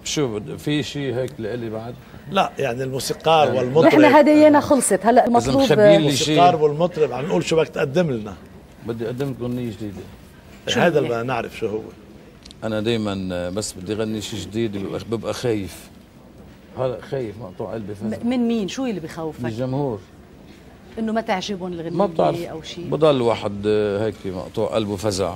شو في شيء هيك لإلي بعد؟ لا يعني الموسيقار والمطرب احنا هدينا خلصت هلا المطلوب الموسيقار والمطرب عم نقول شو بدك تقدم لنا. بدي اقدم لك اغنيه جديده. هذا اللي بدنا نعرف شو هو. انا دائما بس بدي اغني شيء جديد ببقى خايف. هلا خايف مقطوع قلبي فزع. من مين؟ شو اللي بخوفك؟ من الجمهور، انه ما تعجبهم الغنية ما بتعرف او شيء. بضل واحد هيك مقطوع قلبه فزع.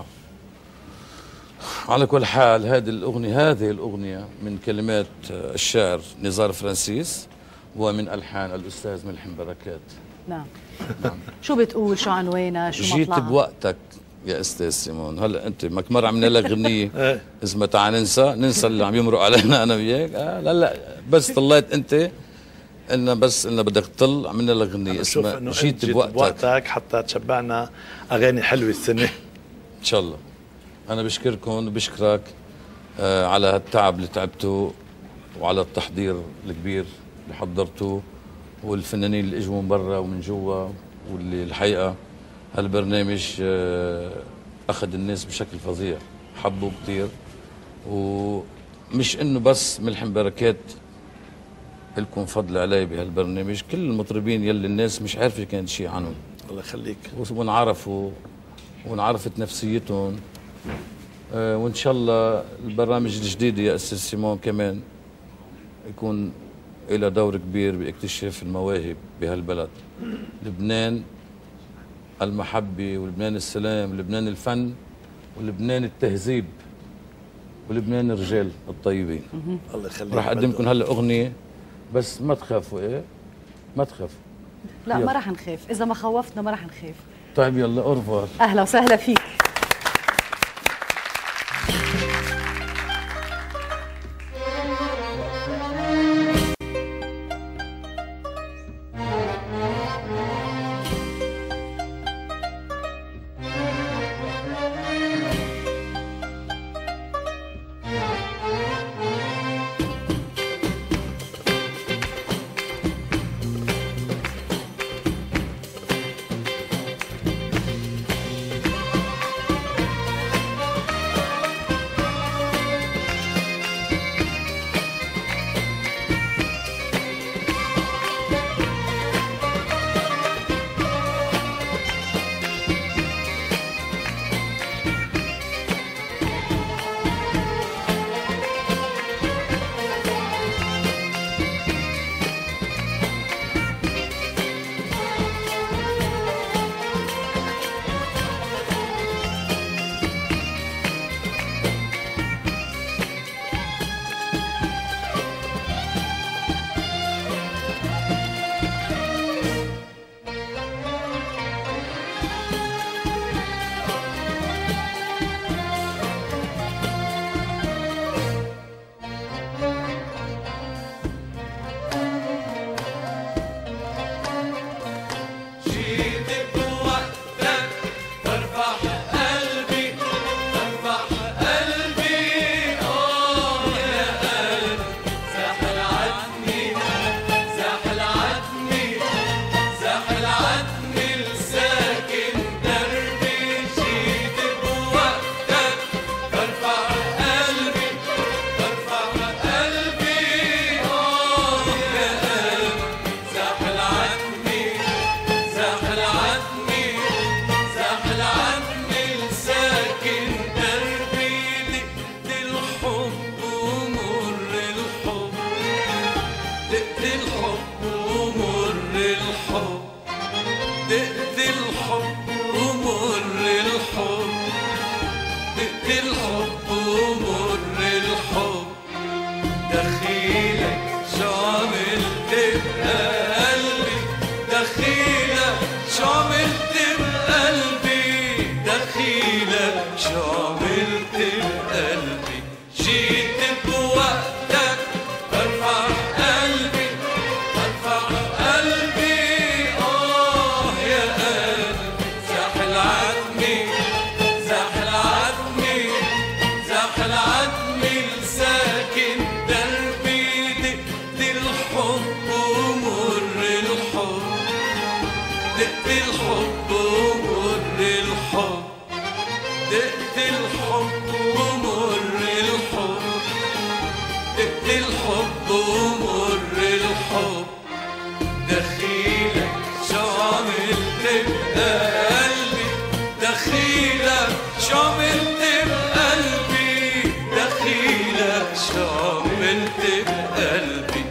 على كل حال هذه الأغنية من كلمات الشاعر نزار فرانسيس ومن ألحان الأستاذ ملحم بركات. نعم. شو بتقول؟ شو عنوانها؟ شو مطلعها؟ جيت بوقتك يا أستاذ سيمون. هلا أنت ماك مرة عملنا لك غنية اسمها تعال ننسى اللي عم يمرق علينا أنا وياك. لا بس طلعت أنت قلنا بدك تطل، عملنا لك غنية اسمها جيت بوقتك حتى تشبعنا أغاني حلوة السنة إن شاء الله. أنا بشكركم وبشكرك على هالتعب اللي تعبتوا وعلى التحضير الكبير اللي حضرتوه، والفنانين اللي اجوا من برا ومن جوا، واللي الحقيقة هالبرنامج أخذ الناس بشكل فظيع، حبوا كثير. ومش إنه بس ملحم بركات لكم فضل علي بهالبرنامج، كل المطربين يلي الناس مش عارفة كانت شيء عنهم. الله يخليك. ونعرفوا وانعرفت نفسيتهم. وان شاء الله البرامج الجديده يا استاذ سيمون كمان يكون لها دور كبير باكتشاف المواهب بهالبلد. لبنان المحبه، ولبنان السلام، ولبنان الفن، ولبنان التهذيب، ولبنان الرجال الطيبين. الله يخليك. راح اقدم لكم هلا اغنيه بس ما تخافوا. ما تخافوا. لا ما راح نخاف، اذا ما خوفتنا ما راح نخاف. طيب يلا اورفوار. اهلا وسهلا فيك. العتمي الساكن دربي الحب ومر الحب دخيلك شو عملت بقلبي دخيلك شو عملت بقلبي دخيلك شو عملت بقلبي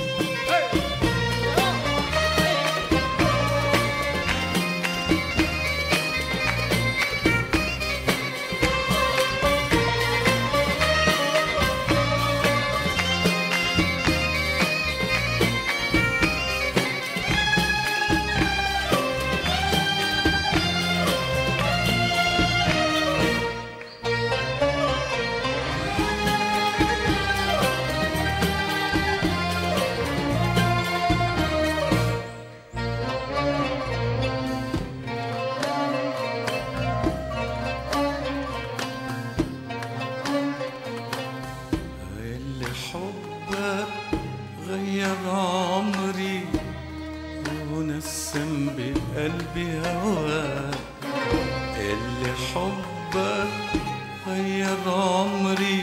قلبي هواك اللي حبك غير عمري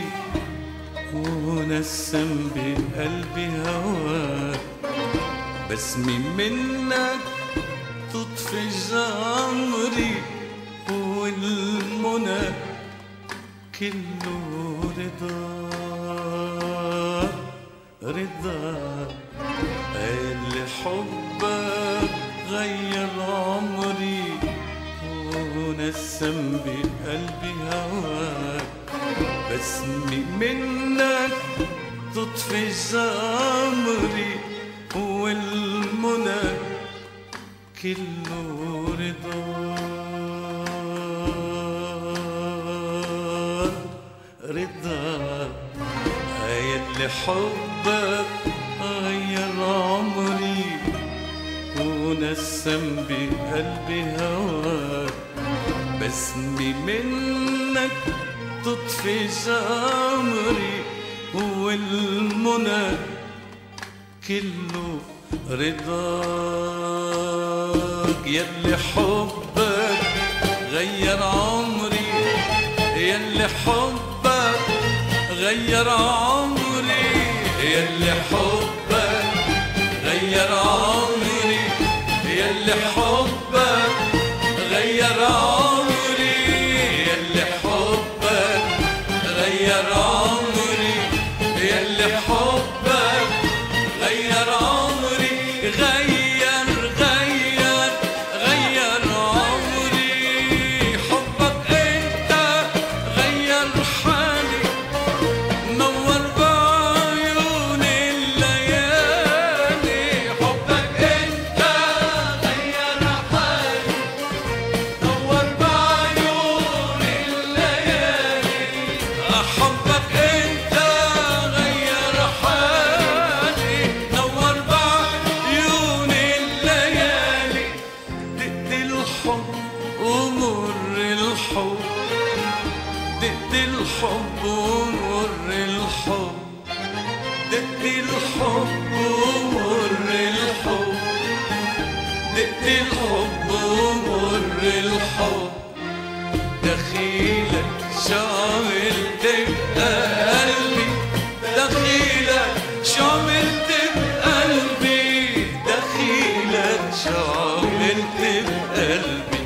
ونسم بقلبي هواك بسمي منك تطفي جمري والمنى كله رضا رضا اللي حبك غير عمري ونسم بقلبي هواك بسمي منك تطفي جمري والمنى كله رضا رضا اللي حبك غير عمري ونسم بقلبي هواك بسمي منك تطفي جمري والمنى كله رضاك يلي حبك غير عمري يلي حبك غير عمري يلي حبك غير عمري يلي حبك غير عمري يلي حبك غير عمري يلي حبك غير عمري غير غير غير عمري حبك انت غير حالي نور بعيون الليالي حبك انت غير حالي نور بعيون الليالي حبك انت غير حالي نور بعيون الليالي دقت الحب ومر الحب دقت الحب ومر الحب دقت الحب ومر الحب دقت الحب ومر الحب دخيلك شعملت بقلبي دخيلك شعملت بقلبي دخيلك شعملت بقلبي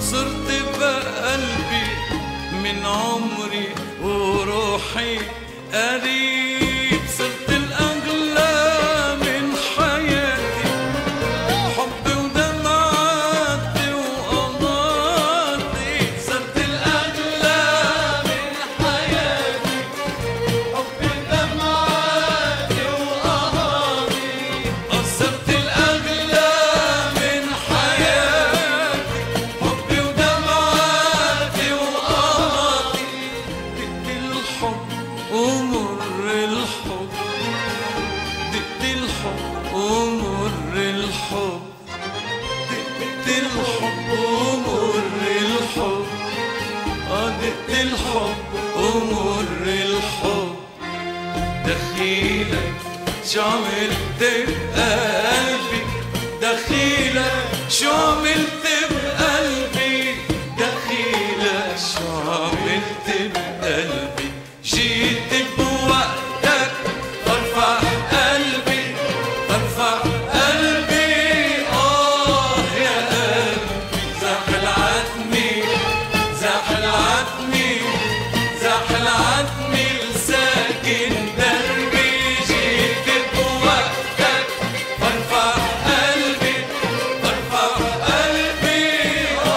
صرت بقلبي من عمري وروحي قريب، صرت الأغلى من حياتي، حبي ودمعاتي وقضاتي، صرت الأغلى من حياتي، حبي ودمعاتي وقضاتي، صرت الأغلى من حياتي، حبي ودمعاتي وقضاتي، دق الحب ومر الحب، دق الحب ومر الحب، دق الحب ومر الحب، دق الحب ومر الحب، دخيلك شو عملت بقلبي، دخيلك شو عملت بقلبي، دخيلك شو عملت بقلبي، جيت بوقتك برفع قلبي، برفع قلبي، يا قلبي زحل عتمي، زحل عتمي، زحل عتمي لساكن دربي، جيت بوقتك برفع قلبي، برفع قلبي، يا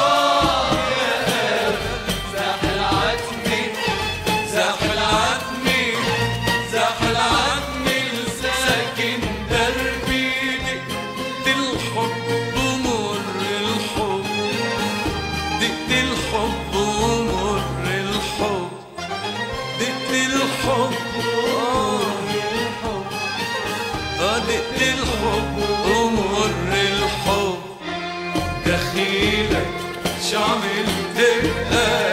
قلبي زحل عتمي، زحل عتمي، زحل عتمي لساكن دربي، دقت الحب ومر الحب، دقت الحب ومر الحب، دقت الحب دقت الحب ومر الحب، دخيلك شو عملت بقلبي.